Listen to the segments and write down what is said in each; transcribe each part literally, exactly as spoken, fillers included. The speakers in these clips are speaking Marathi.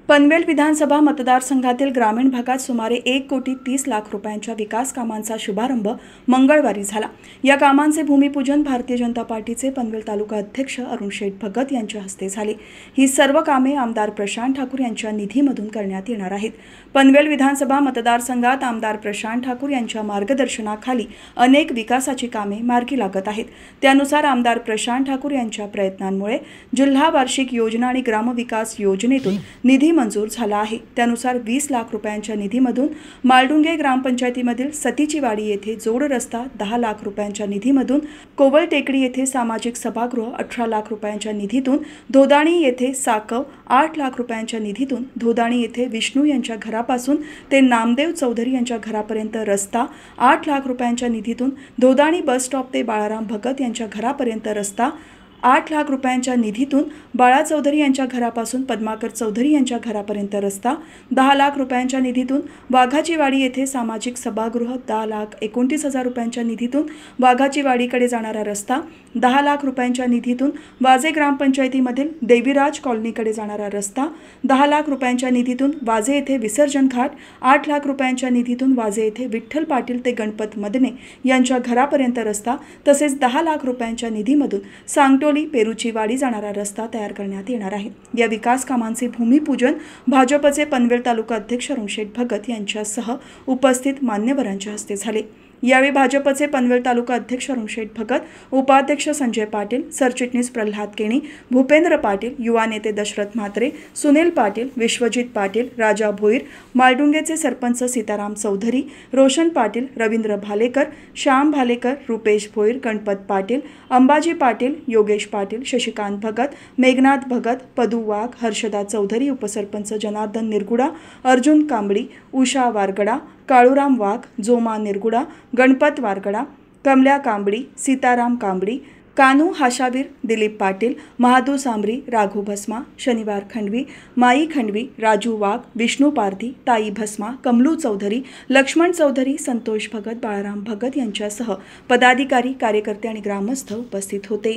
पनवेल विधानसभा मतदारसंघातील ग्रामीण भागात सुमारे एक कोटी तीस लाख रुपयांच्या विकास कामांचा शुभारंभ मंगळवारी झाला। या कामांचे भूमिपूजन भारतीय जनता पार्टीचे पनवेल तालुका अध्यक्ष अरुण शेठ भगत यांच्या हस्ते झाले। ही सर्व कामे आमदार प्रशांत ठाकूर यांच्या निधीमधून करण्यात येणार आहेत। पनवेल विधानसभा मतदारसंघात आमदार प्रशांत ठाकूर यांच्या मार्गदर्शनाखाली अनेक विकासाची कामे मार्गी लागत आहेत। त्यानुसार आमदार प्रशांत ठाकूर यांच्या प्रयत्नांमुळे जिल्हा वार्षिक योजना आणि ग्रामविकास योजनेतून निधी मंजूर झाला आहे। त्यानुसार वीस लाख रुपयांच्या निधीमधून मालडुंगे ग्रामपंचायतीमधील सतीची वाडी येथे जोड रस्ता, दहा लाख रुपयांच्या निधीमधून कोवल टेकडी येथे सामाजिक सभागृह, अठरा लाख रुपयांच्या निधीतून धोदाणी येथे साकव, आठ लाख रुपयांच्या निधीतून धोदाणी येथे विष्णू यांच्या घरापासून ते नामदेव चौधरी यांच्या घरापर्यंत रस्ता, आठ लाख रुपयांच्या निधीतून धोदाणी बस स्टॉप ते बाळाराम भगत यांच्या घरापर्यंत रस्ता, आठ लाख रुपयांच्या निधीतून बाळा चौधरी यांच्या घरापासून पद्माकर चौधरी यांच्या घरापर्यंत रस्ता, दहा लाख रुपयांच्या निधीतून वाघाची वाडी येथे सामाजिक सभागृह, दहा लाख एकोणतीस हजार रुपयांच्या निधीतून वाघाची वाडीकडे जाणारा रस्ता, दहा लाख रुपयांच्या निधीतून वाजे ग्रामपंचायतीमधील देवीराज कॉलनीकडे जाणारा रस्ता, दहा लाख रुपयांच्या निधीतून वाजे येथे विसर्जन घाट, आठ लाख रुपयांच्या निधीतून वाजे येथे विठ्ठल पाटील ते गणपत मदने यांच्या घरापर्यंत रस्ता, तसेच दहा लाख रुपयांच्या निधीमधून सांगटोली पेरूची वाडी जाणारा रस्ता तयार करण्यात येणार आहे। या विकास कामांचे भूमिपूजन भाजपचे पनवेल तालुका अध्यक्ष अरुण शेठ भगत यांच्यासह उपस्थित मान्यवरांच्या हस्ते झाले। यावेळी भाजपचे पनवेल तालुका अध्यक्ष अरुण शेठ भगत, उपाध्यक्ष संजय पाटील, सरचिटणीस प्रल्हाद केणी, भूपेंद्र पाटील, युवा नेते दशरथ म्हात्रे, सुनील पाटील, विश्वजित पाटील, राजा भोईर, मालडुंगेचे सरपंच सीताराम चौधरी, रोशन पाटील, रवींद्र भालेकर, श्याम भालेकर, रुपेश भोईर, गणपत पाटील, अंबाजी पाटील, योगेश पाटील, शशिकांत भगत, मेघनाथ भगत, पदू वाघ, हर्षदा चौधरी, उपसरपंच जनार्दन निरगुडा, अर्जुन कांबळी, उषा वारगडा, काळूराम वाघ, जोमा निरगुडा, गणपत वारगडा, कमल्या कांबळी, सीताराम कांबळी, कानू हाशावीर, दिलीप पाटील, महादू सांबरी, राघू भस्मा, शनिवार खंडवी, माई खंडवी, राजू वाघ, विष्णू पारधी, ताई भस्मा, कमलू चौधरी, लक्ष्मण चौधरी, संतोष भगत, बाळाराम भगत यांच्यासह पदाधिकारी, कार्यकर्ते आणि ग्रामस्थ उपस्थित होते।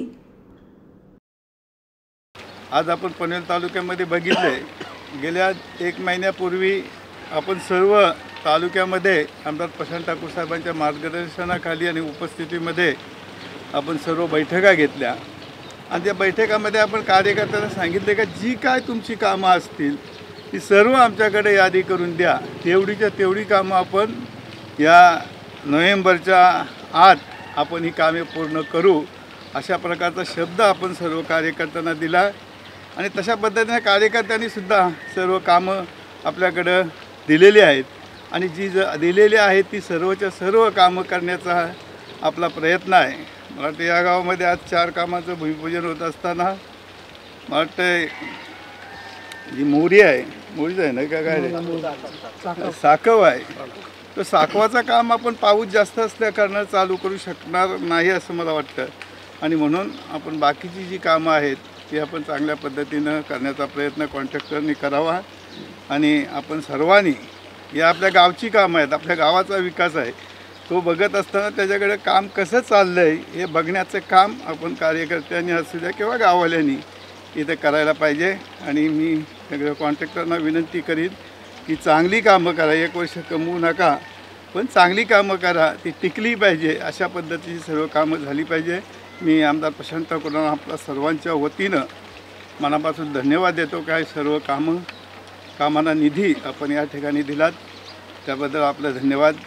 आज आपण पनवेल तालुक्यामध्ये बघितले, गेल्या एक महिन्यापूर्वी आपण सर्व तालुक्यामध्ये आमदार प्रशांत ठाकूर साहेबांच्या मार्गदर्शनाखाली आणि उपस्थितीमध्ये आपण सर्व बैठका घेतल्या आणि त्या बैठकामध्ये आपण कार्यकर्त्यांना सांगितले का जी काय तुमची कामं असतील ती सर्व आमच्याकडे यादी करून द्या, तेवढीच्या तेवढी कामं आपण या नोव्हेंबरच्या आत आपण ही कामे पूर्ण करू, अशा प्रकारचा शब्द आपण सर्व कार्यकर्त्यांना दिला आणि तशा पद्धतीने कार्यकर्त्यांनी सुद्धा सर्व कामं आपल्याकडं दिलेली आहेत आणि जी ज दिलेली आहेत ती सर्वच्या सर्व कामं करण्याचा आपला प्रयत्न आहे। मला वाटतं या गावामध्ये आज चार कामाचं भूमिपूजन होत असताना मला वाटतं जी मोरी आहे, मोरीच आहे ना का काय साकव आहे, तर साकवाचं काम आपण पाऊस जास्त असल्या कारणानं चालू करू शकणार नाही असं मला वाटतं आणि म्हणून आपण बाकीची जी कामं आहेत ती आपण चांगल्या पद्धतीनं करण्याचा प्रयत्न कॉन्ट्रॅक्टरनी करावा आणि आपण सर्वांनी या आपल्या गावची कामं आहेत, आपल्या गावाचा विकास आहे तो बघत असताना त्याच्याकडे काम कसं चाललं आहे हे बघण्याचं काम आपण कार्यकर्त्यांनी असू द्या किंवा गाववाल्यांनी इथे करायला पाहिजे आणि मी सगळ्या कॉन्ट्रॅक्टरना विनंती करीन की चांगली कामं करा, एक वर्ष कमवू नका पण चांगली कामं करा, ती टिकली पाहिजे, अशा पद्धतीची सर्व कामं झाली पाहिजे। मी आमदार प्रशांत ठाकूरांना आपल्या सर्वांच्या वतीनं मनापासून धन्यवाद देतो। काय सर्व कामं कामांना निधी आपण या ठिकाणी दिलात त्याबद्दल आपलं धन्यवाद।